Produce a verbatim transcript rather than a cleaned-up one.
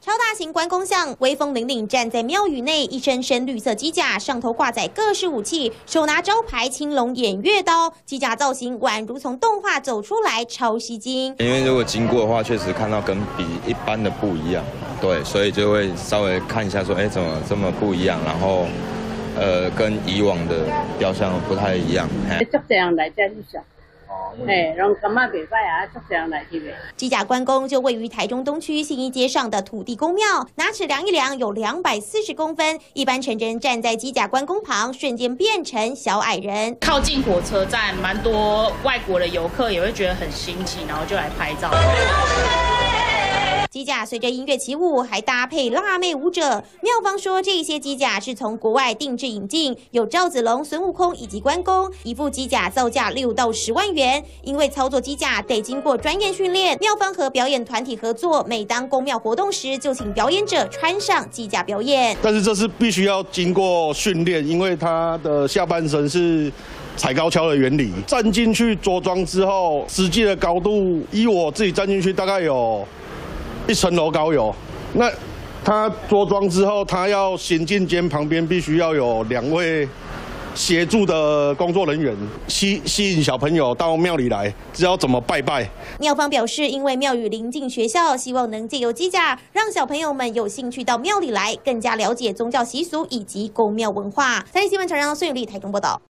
超大型关公像威风凛凛站在庙宇内，一身深绿色机甲，上头挂载各式武器，手拿招牌青龙偃月刀，机甲造型宛如从动画走出来，超吸睛。 因为如果经过的话，确实看到跟比一般的不一样，对，所以就会稍微看一下说，哎，怎么这么不一样？然后，呃，跟以往的雕像不太一样。 足多人来这翕相。 哎，拢感觉袂歹啊，足多人来翕的。 机甲关公就位于台中东区信义街上的土地公庙，拿尺量一量，有两百四十公分。一般成人站在机甲关公旁，瞬间变成小矮人。 靠近火车站，蛮多外国的游客也会觉得很新奇，然后就来拍照。 机甲随着音乐起舞，还搭配辣妹舞者。庙方说，这些机甲是从国外定制引进，有赵子龙、孙悟空以及关公。一副机甲造价六到十万元，因为操作机甲得经过专业训练。庙方和表演团体合作，每当公庙活动时，就请表演者穿上机甲表演。 但是这是必须要经过训练，因为它的下半身是 踩高跷的原理，站进去着装之后，实际的高度，依我自己站进去大概有 一层楼高有，那他着装之后，他要行进间旁边必须要有两位协助的工作人员，吸吸引小朋友到庙里来，知道怎么拜拜。 庙方表示，因为庙宇临近学校，希望能借由机甲，让小朋友们有兴趣到庙里来，更加了解宗教习俗以及宫庙文化。三立新闻常让孙雨丽台中报道。